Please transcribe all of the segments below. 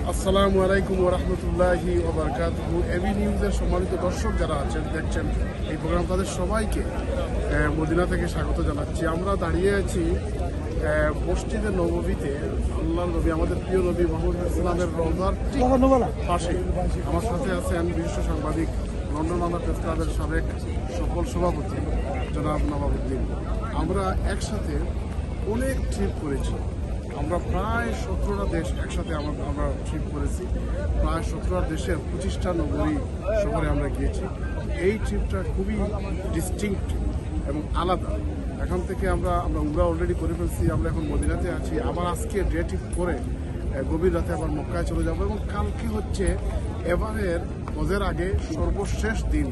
আসসালামু আলাইকুম ওয়া রাহমাতুল্লাহি ওয়া বারাকাতুহু। এবি নিউজের সম্মানিত দর্শক যারা আছেন দেখছেন এই প্রোগ্রাম, তাদের সবাইকে মদিনা থেকে স্বাগত জানাচ্ছি। আমরা দাঁড়িয়ে আছি মসজিদে নববীতে। আল্লাহর নবী, আমাদের প্রিয় নবী মুহাম্মদ ইসলামের রওজার পাশে। আমার সাথে আছেন বিশিষ্ট সাংবাদিক, লন্ডন বাংলা প্রেস ক্লাবের সাবেক সফল সভাপতি জনাব নবাবউদ্দিন। আমরা একসাথে অনেক ট্রিপ করেছি। আমরা প্রায় 17টা দেশ একসাথে আমরা ট্রিপ করেছি। প্রায় 17টা দেশের 25টা নগরী শহরে আমরা গিয়েছি। এই ট্রিপটা খুবই ডিস্টিংক্ট এবং আলাদা। এখান থেকে আমরা উমরা অলরেডি করে ফেলছি। আমরা এখন মদিনাতে আছি। আবার আজকে ডে ট্রিপ করে গভীর রাতে আবার মক্কায় চলে যাব এবং কালকে হচ্ছে এবারের হজের আগে সর্বশেষ দিন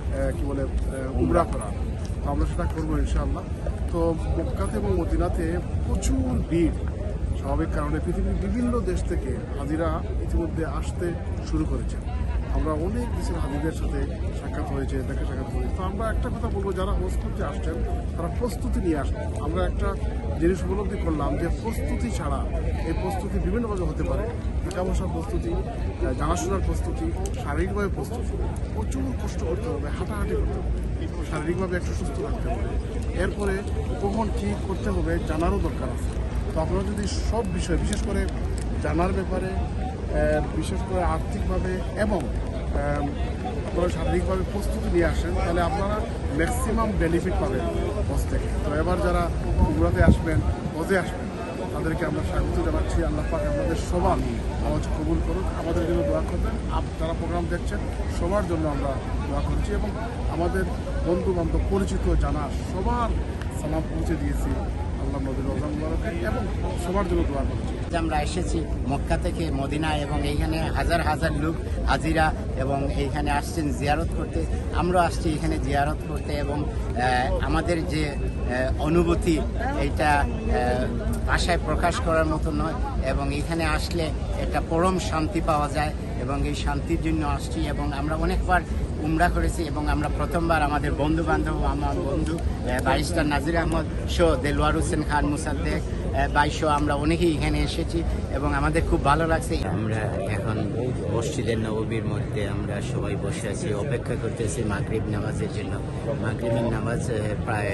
উমরা করা। তো আমরা সেটা করবো ইনশাআল্লাহ। তো মক্কাতে এবং মদিনাতে প্রচুর ভিড়। স্বাভাবিক কারণে পৃথিবীর বিভিন্ন দেশ থেকে হাজিরা ইতিমধ্যে আসতে শুরু করেছে। আমরা অনেক দেশের হাজিদের সাথে সাক্ষাৎ হয়েছে, দেখা সাক্ষাৎ হয়েছে। তো আমরা একটা কথা বলবো, যারা হোজ করতে আসছেন তারা প্রস্তুতি নিয়ে আসবেন। আমরা একটা জিনিস উপলব্ধি করলাম যে প্রস্তুতি ছাড়া এই প্রস্তুতি বিভিন্নভাবে হতে পারে। টাকা পয়সার প্রস্তুতি, জানাশোনার প্রস্তুতি, শারীরিকভাবে প্রস্তুতি। প্রচুর কষ্ট করতে হবে, হাঁটাহাঁটি করতে হবে, শারীরিকভাবে একটু সুস্থ রাখতে হবে। এরপরে কখন কী করতে হবে জানারও দরকার আছে। তো আপনারা যদি সব বিষয়, বিশেষ করে জানার ব্যাপারে, বিশেষ করে আর্থিকভাবে এবং আপনারা শারীরিকভাবে প্রস্তুতি নিয়ে আসেন, তাহলে আপনারা ম্যাক্সিমাম বেনিফিট পাবেন হজ থেকে। তো এবার যারা উমরাতে আসবেন, হজে আসবেন, তাদেরকে আমরা স্বাগত জানাচ্ছি। আল্লাহ পাক আমাদের সবার হজ কবুল করুক। আমাদের জন্য দোয়া করবেন। যারা প্রোগ্রাম দেখছেন সবার জন্য আমরা দোয়া করছি এবং আমাদের বন্ধু বান্ধব, পরিচিত, জানা সবার সালাম পৌঁছে দিয়েছি আল্লাহ নবীর রওজা মুবারকে এবং সবার জন্য দোয়া করছি। আমরা এসেছি মক্কা থেকে মদিনায় এবং এইখানে হাজার হাজার লোক হাজিরা এবং এইখানে আসছেন জিয়ারত করতে। আমরা আসছি এখানে জিয়ারত করতে এবং আমাদের যে অনুভূতি এইটা ভাষায় প্রকাশ করার মতো নয় এবং এখানে আসলে একটা পরম শান্তি পাওয়া যায় এবং এই শান্তির জন্য আসছি। এবং আমরা অনেকবার উমরা করেছি এবং আমরা প্রথমবার আমাদের বন্ধু বান্ধব, আমার বন্ধু ব্যারিস্টার নাজির আহমদ শো, দেলোয়ার হোসেন খান মুসাদ্দেক বাইশো, আমরা অনেকেই এখানে এসেছি এবং আমাদের খুব ভালো লাগছে। আমরা এখন মসজিদের নববীর মধ্যে আমরা সবাই বসে আছি, অপেক্ষা করতেছি মাগরিব নামাজের জন্য। মাগরিবের নামাজ প্রায়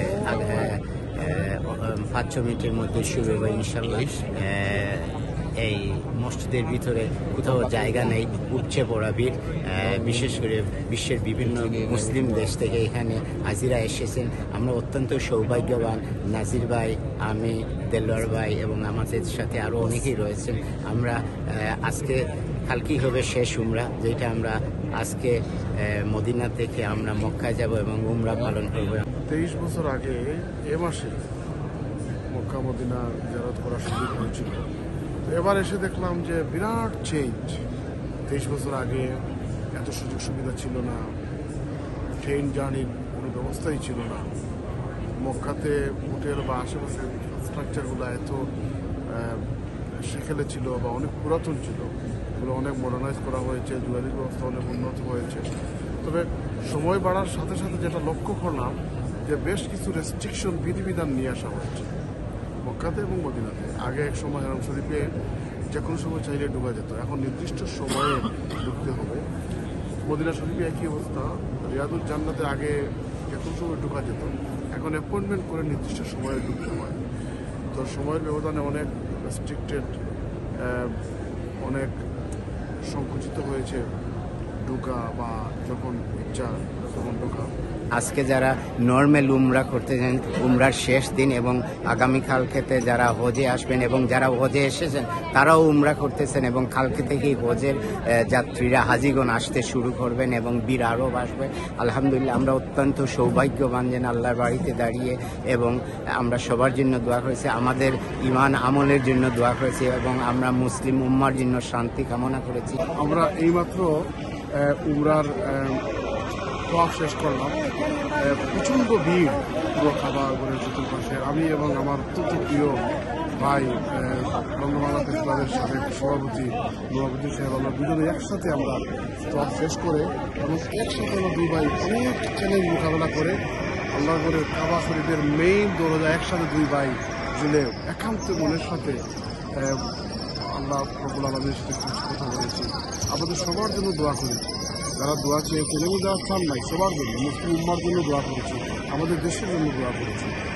5-6 মিনিটের মধ্যে শুরু হবে ইনশাআল্লাহ। এই মসজিদের ভিতরে কোথাও জায়গা নেই, উপচে পড়া ভিড়। বিশেষ করে বিশ্বের বিভিন্ন মুসলিম দেশ থেকে এখানে হাজিরা এসেছেন। আমরা অত্যন্ত সৌভাগ্যবান। নাজির ভাই, আমি, দেলোয়ার ভাই এবং আমাদের সাথে আরও অনেকেই রয়েছেন। আমরা আজকে কালকেই হবে শেষ উমরা, যেটা আমরা আজকে মদিনা থেকে আমরা মক্কায় যাব এবং উমরা পালন করব। 23 বছর আগে এ মাসে মক্কা মদিনা জিয়ারত করার সুযোগ হয়েছিল। এবার এসে দেখলাম যে বিরাট চেঞ্জ। 23 বছর আগে এত সুযোগ সুবিধা ছিল না, ট্রেন জার্নির কোনো ব্যবস্থাই ছিল না। মক্কাতে হোটেল বা আশেপাশের স্ট্রাকচারগুলো এত সেখানে ছিল বা অনেক পুরাতন ছিল। এগুলো অনেক মডার্নাইজ করা হয়েছে, যোগাযোগ ব্যবস্থা অনেক উন্নত হয়েছে। তবে সময় বাড়ার সাথে সাথে যেটা লক্ষ্য করলাম যে বেশ কিছু রেস্ট্রিকশন, বিধিবিধান নিয়ে আসা হয়েছে মক্কাতে এবং মদিনাতে। আগে এক সময় হারাম শরীফে যে কোনো সময় চাইলে ঢোকা যেত, এখন নির্দিষ্ট সময়ে ঢুকতে হবে। মদিনা শরীফে একই অবস্থা। রিয়াদুল জান্নাতের আগে যে কোনো সময় ঢোকা যেত, এখন অ্যাপয়েন্টমেন্ট করে নির্দিষ্ট সময়ে ঢুকতে হয়। তো সময়ের ব্যবধানে অনেক রেস্ট্রিক্টেড, অনেক সংকুচিত হয়েছে ঢোকা বা যখন ইচ্ছা তখন ঢোকা। আজকে যারা নর্মাল উমরা করতে যান, উমরার শেষ দিন এবং আগামীকাল খেতে যারা হজে আসবেন এবং যারা হজে এসেছেন তারাও উমরা করতেছেন এবং কালকে থেকেই হজের যাত্রীরা হাজিগণ আসতে শুরু করবেন এবং ভিড় আরও বাড়বে। আলহামদুলিল্লাহ, আমরা অত্যন্ত সৌভাগ্যবান যেন আল্লাহর বাড়িতে দাঁড়িয়ে এবং আমরা সবার জন্য দোয়া করেছি, আমাদের ইমান আমলের জন্য দোয়া করেছি এবং আমরা মুসলিম উম্মার জন্য শান্তি কামনা করেছি। আমরা এইমাত্র উমরার শেষ করলাম। প্রচণ্ড ভিড় পুরো খাবারের চতুর্পাশে। আমি এবং আমার অত্যন্ত প্রিয় ভাই লন্ডন বাংলা প্রেস ক্লাবের সাবেক সভাপতি নবাবউদ্দিন সাহেব, আমরা দুজনে একসাথে আমরা ক্লাব শেষ করে এবং একসাথে আমরা দুই ভাই অনেক চ্যালেঞ্জ মোকাবেলা করে আল্লাহ করে কাবা শরীফের মেইন দরজা একসাথে দুই ভাই জুলে একান্ত মনের সাথে আল্লাহ রব্বুল আলামিনের সাথে কিছু কথা বলেছি। আমাদের সবার জন্য দোয়া করেছি, যারা দোয়া চেয়েছেন এবং যারা চান নাই সবার জন্য, মুসলিম উম্মার জন্য দোয়া করেছি, আমাদের দেশের জন্য দোয়া করেছি।